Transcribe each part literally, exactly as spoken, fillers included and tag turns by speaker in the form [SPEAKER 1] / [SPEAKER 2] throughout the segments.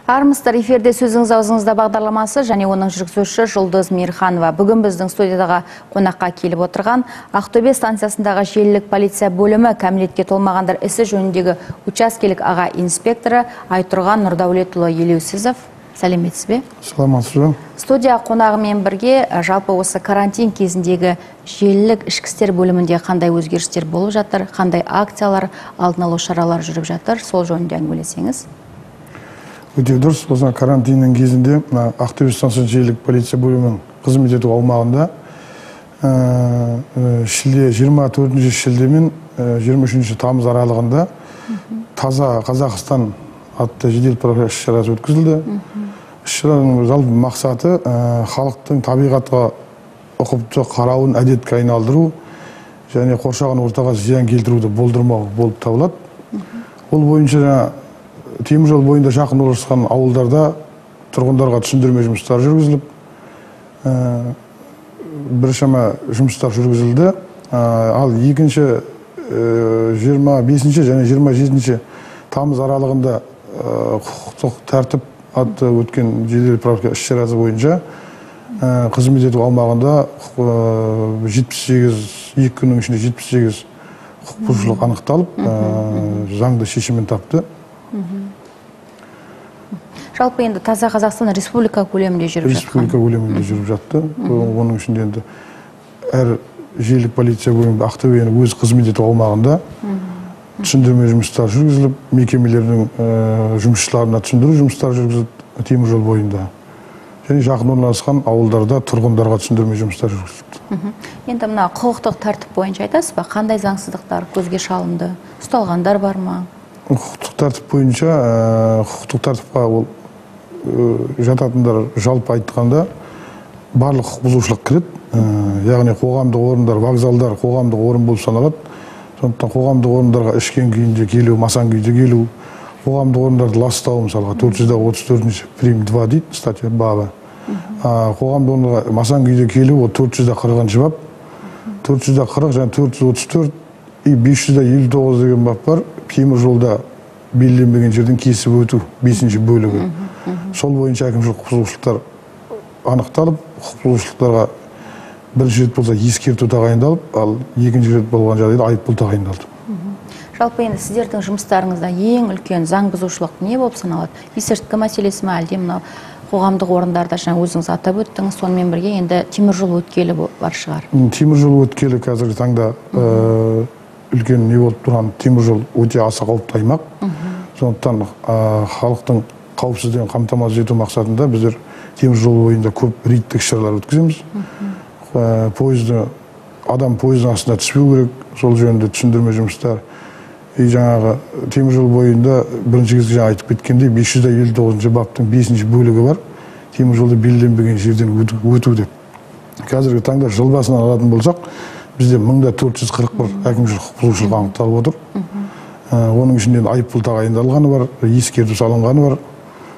[SPEAKER 1] Армысыздар, эфирде сөзіңіз аузыңызда бағдарламасы және оның жүргізушісі Жұлдыз Мейірханова. Бүгін біздің студиядағы қонаққа келіп отырған Ақтөбе станциясындағы желілік полиция бөлімі кәмелетке толмағандар ісі жөніндегі учаскелік аға инспекторы Айтұрған Нұрдәулетұлы Елеусізов. Сәлеметсіз бе?
[SPEAKER 2] Саламатсыз.
[SPEAKER 1] Студия қонағымен бірге жалпы осы карантин кезіндегі желілік ішкі істер бөлімінде қандай өзгерістер болып жатыр, қандай акциялар, алдын алу шаралар жүріп жатыр, сол жөнінде әңгімелесеңіз.
[SPEAKER 2] Өте дұрыс, осыған карантиннің кезінде Ақтөбе станциясының желілік полиция бөлімінің қызмет ету аумағында шілде жиырма төртінші шілде мен жиырма үшінші тамыз аралығында таза Қазақстан атты жедел профилактика іс-шарасы өткізілді. Іс-шараның жалпы мақсаты халықтың табиғатқа ұқыпты қарауын әдетке айналдыру және қоршаған ортаға зиян келтіруді болдырмау болып табылады. Ол бойынша темір жол бойында жақын орналасқан ауылдарда тұрғындарға түсіндірме жұмыстары жүргізіліп, біршама жұмыстар жүргізілді. Ал екінші жиырма бесінші және жиырма жетінші тамыз аралығында құқықтық тәртіп атты өткен жедел профилактика іс-шарасы бойынша қызмет ету аумағында жетпіс сегіз, екі күннің ішінде жетпіс сегіз құқық бұзушылық анықталып, заңды шешімін тапты.
[SPEAKER 1] Жалпы енді таза Қазақстан республика көлемінде жүріп жатқан.
[SPEAKER 2] Республика көлемінде жүріп жатты. Оның ішінде енді әр желілік полиция бөлімі Ақтөбенің өз қызмет ету аумағында түсіндірме жұмыстар жүргізіліп, мекемелердің жұмысшыларына түсіндіру жұмыстары жүргізіліп темір жол бойында. Және жақын орналасқан ауылдарда тұрғындарға түсіндірме жұмыстар жүргізілді.
[SPEAKER 1] Енді мына құқықтық тәртіп бойынша айтасыз ба, қандай заңсыздықтар көзге шалынды, ұсталғандар бар ма?
[SPEAKER 2] Құқықтық тәртіп бойынша, құқықтық тәртіпқа ол жататындар жалпы айтқанда барлық құқық бұзушылық кіреді. Яғни қоғамдық орындар, вокзалдар қоғамдық орын болып саналады. Сондықтан қоғамдық орындарға ішкен күйінде келу, масан күйде келу, қоғамдық орындарды ластау, мысалға төрт жүз отыз төртінші прим два дейді, статья бабы. Қоғамдық орынға масан күйде келу, ол төрт жүз қырықыншы бап. төрт жүз қырық және төрт жүз отыз төрт и бес жүз елу тоғыз деген бап бар. Темір жолда белгіленбеген жерден кесіп өту бесінші бөлігі. Сол бойынша әкімшілік құқық бұзушылықтар анықталып, құқық бұзушылықтарға бірінші рет болса ескерту тағайындалып, ал екінші рет болған жағдайда айыппұл тағайындалды.
[SPEAKER 1] Жалпы енді сіздердің жұмыстарыңызда ең үлкен заң бұзушылық не болып саналады? Есірткі мәселесі ме, әлде мынау қоғамдық орындарда жаңа өзіңіз атап өттіңіз, сонымен бірге енді темір жол өткелі бар шығар.
[SPEAKER 2] Темір жол өткелі қазіргі таңда үлкен не болып тұрған, темір жол өте аса қауіпті аймақ. Сондықтан халықтың қауіпсіздігін қамтамасыз ету мақсатында біздер темір жол бойында көп рейдтік іс-шаралар өткіземіз. Пойызды, адам пойыздың астына түспеу керек, сол жөнінде түсіндірме жұмыстар. И жаңағы темір жол бойында бірінші кезге жаңа айтып кеткендей бес жүз елу тоғызыншы баптың бесінші бөлігі бар. Темір жолды белгіленбеген жерден өту деп. Қазіргі таңда жыл басынан алатын болсақ, бізде мыңда төрт жүз қырық бір әкімшілік құқық бұзушылық анықталып отыр. Оның ішінде айыппұл тағайындалғаны бар, ескерту салынғаны бар.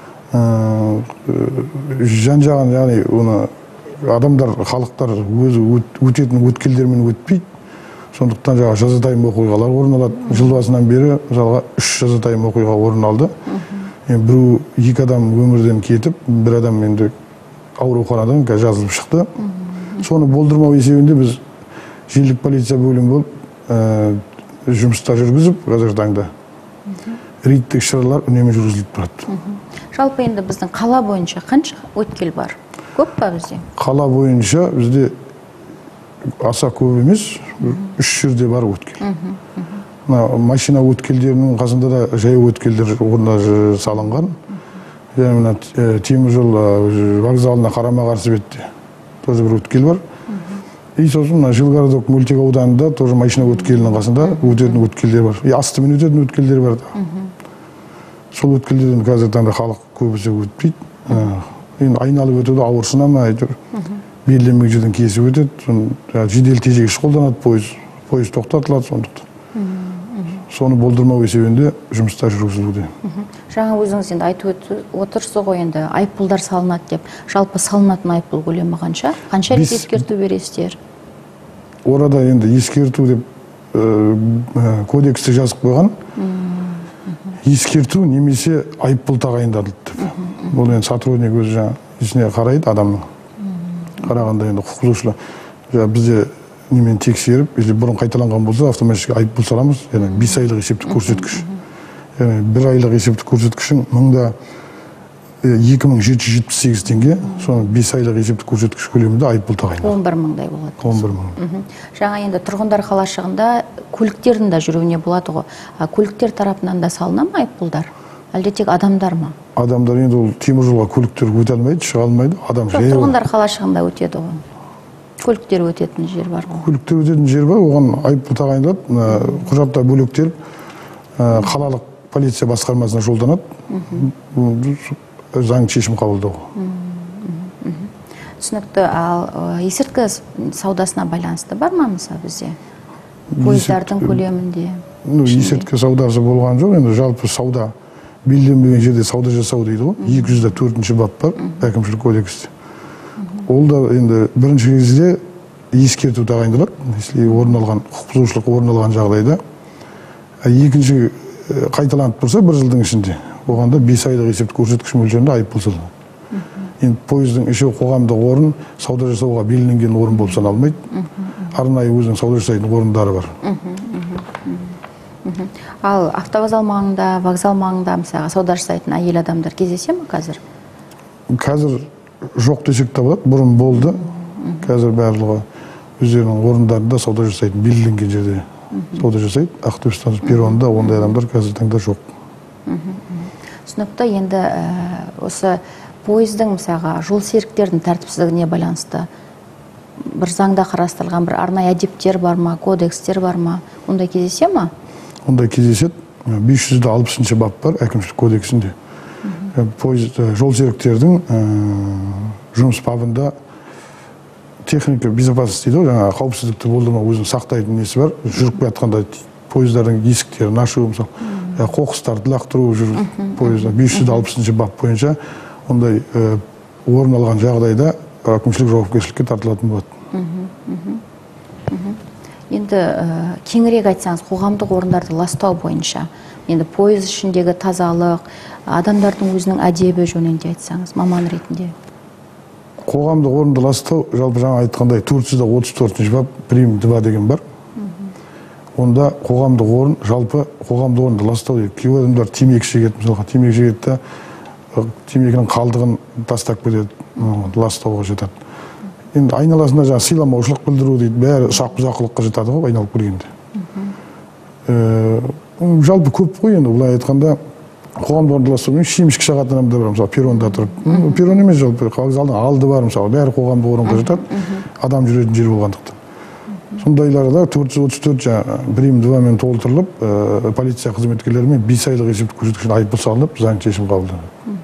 [SPEAKER 2] Жан-жағын, яғни оны адамдар, халықтар өзі өтетін өткелдермен өтпейді. Сондықтан жаңа жазатайым оқиғалар орын алады. Жыл басынан бері мысалға үш жазатайым оқиға орын алды. Біреу екі адам өмірден кетіп, бір адам енді ауруханадан жазылып шықты. Соны болдырмау есебінде біз желілік полиция бөлімі болып жұмыстар жүргізіп, қазіргі таңда рейдтік шаралар үнемі жүргізіліп тұрады.
[SPEAKER 1] Жалпы енді біздің қала бойынша қанша өткел бар? Көп па бізде?
[SPEAKER 2] Қала бойынша бізде аса көп емес, үш жерде бар өткел. Машина өткелдерінің қасында да жаяу өткелдер орнына салынған. Темір жол вокзалына қарама-қарсы бетте тоже бір өткел бар. И сосын Жилгородок мөлтек ауданында тоже машина өткелінің қасында өтетін өткелдер бар. И астымен өтетін өткелдер бар. Сол өткелдерден қазіргі таңда халық көбісі өтпейді. Енді айналып өтуді ауырсына ма, белгіленбеген жерден кесіп өтеді. Жедел тежегіш қолданады, пойыз тоқтатылады сондықтан. Соны болдырмау есебінде жұмыстар жүргізілуде.
[SPEAKER 1] Жаңа өзіңіз енді айтып отырсыз ғой, енді айыппұлдар салынады деп. Жалпы салынатын айыппұл көлемі қанша? Қанша рет ескерту бересіздер?
[SPEAKER 2] Орада енді ескерту деп кодексте жазып қойған. Ескерту немесе айыппұл тағайындалды деп. Бұл енді сотрудник өзі жаңа ішіне қарайды адамның. Қарағанда енді құқық бұзушылық. Бізде немен тексеріп, если бұрын қайталанған болса, автоматически айыппұл саламыз. Яғни бес айлық есептік көрсеткіш. Яғни бір айлық есептік көрсеткішін мыңда екі мың жеті жүз жетпіс сегіз теңге, соның бес айлық есептік көрсеткіш көлемінде айыппұл тағайындалады.
[SPEAKER 1] он бір мыңдай болады.
[SPEAKER 2] он бір мың.
[SPEAKER 1] Жаңа енді тұрғындар қалашығында көліктердің де жүруіне болады ғой. Көліктер тарапынан да салына ма айыппұлдар? Әлде тек адамдар ма?
[SPEAKER 2] Адамдар енді ол темір жолға көліктер өте алмайды, шыға алмайды. Адам жаяу.
[SPEAKER 1] Тұрғындар қалашығында өтеді ғой. Көліктер өтетін жер бар ғой.
[SPEAKER 2] Көліктер өтетін жер бар, оған айыппұл тағайындалады. Құжаттар бөлектеліп, қалалық полиция басқармасына жолданады. Заң шешім қабылдау.
[SPEAKER 1] Түсінікті. Ал есірткі саудасына байланысты бар ма мысалы бізде? Пойыздардың көлемінде?
[SPEAKER 2] Есірткі саудасы болған жоқ, енді жалпы сауда белгіленбеген жерде сауда жасау дейді ғой. екі жүз төртінші бап бар әкімшілік кодексте. Ол да енді бірінші кезде ескерту тағайындалады, если орын алған құқық бұзушылық орын алған жағдайда. Екінші қайталанып тұрса бір жылдың ішінде, оғанда бес айлық есептік көрсеткіш мөлшерінде айыппұл салынады. Енді пойыздың іші қоғамдық орын сауда жасауға белгіленген орын болып саналмайды. Арнайы өзінің сауда жасайтын орындары бар.
[SPEAKER 1] Ал автовокзал маңында, вокзал маңында мысалға сауда жасайтын әйел адамдар кездесе ме қазір?
[SPEAKER 2] Қазір жоқ десек те болады, бұрын болды. Қазір барлығы өздерінің орындарында сауда жасайтын, белгіленген жерде сауда жасайды. Ақтөбе станция перронында ондай адамдар қазір таңда жоқ.
[SPEAKER 1] Түсінікті. Енді осы пойыздың мысалға жол серіктердің тәртіпсіздігіне байланысты бір заңда қарастырылған бір арнайы әдептер бар ма, кодекстер бар ма? Ондай кездесе ме?
[SPEAKER 2] Ондай кездеседі. бес жүз алпысыншы бап бар әкімшілік кодексінде. Жол серіктердің жұмыс бабында техника безопасности дейді, жаңа қауіпсіздікті болдырмау өзін сақтайтын несі бар. Жүріп жатқанда пойыздардың есіктерін ашу, мысалы, қоқыстарды лақтыру жүріп пойызда бес жүз алпысыншы бап бойынша ондай орын алған жағдайда әкімшілік жауапкершілікке тартылатын болады.
[SPEAKER 1] Енді кеңірек айтсаңыз, қоғамдық орындарды ластау бойынша, енді пойыз ішіндегі тазалық, адамдардың өзінің әдебі жөнінде айтсаңыз, маман ретінде.
[SPEAKER 2] Қоғамдық орынды ластау, жалпы жаңа айтқандай төрт жүз отыз төртінші бап прим два деген бар. Онда қоғамдық орын, жалпы қоғамдық орынды ластау дейді. Кейбір адамдар темекі шегеді, мысалға темекі шегеді, темекінің қалдығын тастап кетеді, ластауға жатады. Енді айналасында жаңа сыйламаушылық білдіру дейді, бәрі ұсақ бұзақылыққа жатады ғой, айналып келгенде. Жалпы көп қой енді, бұлай айтқанда қоғамдық орынды ластау, шемішкі шағатын адамдар бар, мысалы, перронда тұрып. Перрон емес, жалпы вокзалдың алды бар, мысалы, бәрі қоғамдық орынға жатады, адам жүретін жер болғандықтан. Сондайларда төрт жүз отыз төрт прим два мен толтырылып, полиция қызметкерлерімен бес айлық есептік көрсеткішін айыппұл салынып, заң шешім қабылданады.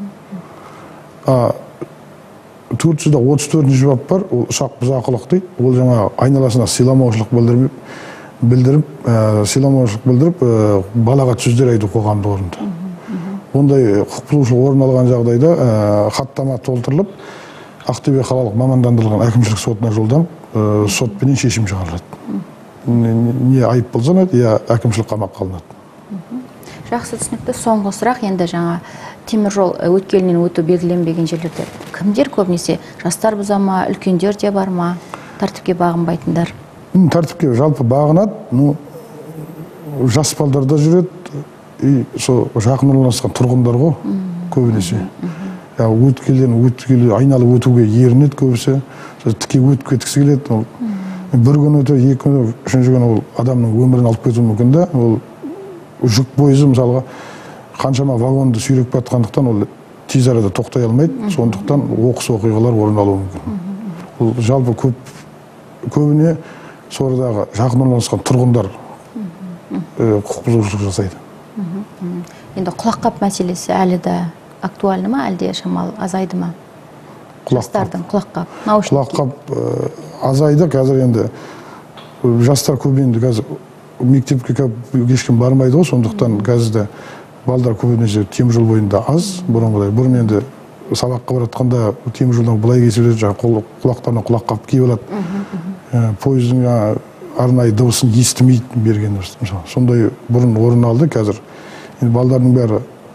[SPEAKER 2] төрт жүз отыз төртінші бап бар, ол ұсақ бұзақылық дейді. Ол жаңа айналасына сыйламаушылық білдіріп, білдіріп, сыйламаушылық білдіріп, балағат сөздер айту қоғамдық орында. Ондай құқық бұзушылық орын алған жағдайда хаттама толтырылып, Ақтөбе қалалық мамандандырылған әкімшілік сотына жолданып, сотпенен шешім шығарылады. Не айыппұл салынады, я әкімшілік қамаққа алынады.
[SPEAKER 1] Жақсы, түсінікті. Соңғы сұрақ, енді жаңа темір жол өткелінен өту белгіленбеген жерлерде кімдер көбінесе? Жастар бұза ма, үлкендер де бар ма? Тәртіпке бағынбайтындар?
[SPEAKER 2] Тәртіпке жалпы бағынады. Жас балдарда жүреді, жақын орналасқан тұрғындар ғой, көбінесе. Өткелден өткелі айналып өтуге ерінеді көбісі, тіке өтіп кеткісі келеді. Бір күн өте, екі күн, үшінші күн ол адамның өмірін алып кетуі мүмкін да, ол жүк пойызы мысалға қаншама вагонды сүйреп батқандықтан ол тез арада тоқтай алмайды, сондықтан оқыс оқиғалар орын алуы мүмкін. Ол жалпы көбіне сордағы жақын орналасқан тұрғындар құқық бұзушылық жасайды.
[SPEAKER 1] Енді құлаққап мәселесі әлі де актуальны ма, әлде шамалы азайды ма? Жастардың құлаққап, наушники.
[SPEAKER 2] Құлаққап азайды, қазір енді жастар көбейінді, қазір мектепке ешкім бармайды ғой, сондықтан қазірде балдар көбінесе теміржол бойында аз, бұрынғыдай. Бұрын енді сабаққа баратқанда теміржолдан былай кесіледі, жаңа құлақтарына құлаққап киіп алады. Пойыздың арнайы дыбысын естімейді берген. Сондай бұрын орын алды, қазір. Енді балдардың бәрі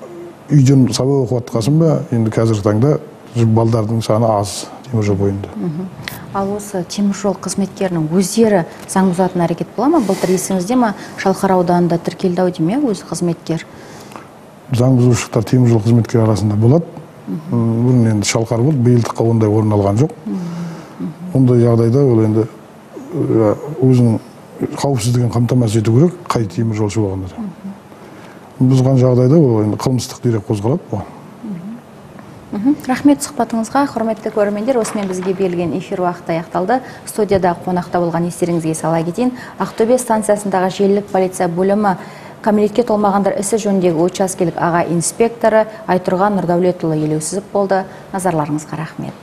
[SPEAKER 2] үйден сабақ оқып жатқасын ба, енді қазіргі таңда балдардың саны аз темір жол бойында.
[SPEAKER 1] Ал осы темір жол қызметкерінің өздері заң бұзатын әрекет бола ма? Былтыр есіңізде ма, Шалқар ауданында тіркелді ау деме өзі қызметкер?
[SPEAKER 2] Заң бұзушылықтар темір жол қызметкері арасында болады. Бұрын енді Шалқар болды, биылдыққа ондай орын алған жоқ. Ондай жағдайда ол енді өзінің қауіпсіздігін қамтамасыз ету керек, қай темір жолшы болғанда да. Бұзған жағдайда ол енді қылмыстық дерек қозғалады.
[SPEAKER 1] Рахмет сұхбатыңызға, құрметті көрермендер. Осымен бізге берілген эфир уақыты аяқталды. Студияда қонақта болған естеріңізге сала кетейін. Ақтөбе станциясындағы желілік полиция бөлімі кәмелетке толмағандар ісі жөніндегі учаскелік аға инспекторы Айтұрған Нұрдәулетұлы елеусізов болды. Назарларыңызға рахмет.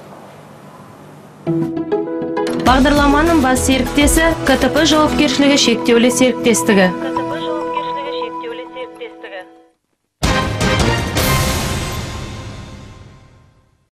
[SPEAKER 3] Бағдарламаның бас серіктесі КТП жауапкершілігі шектеулі серіктестігі.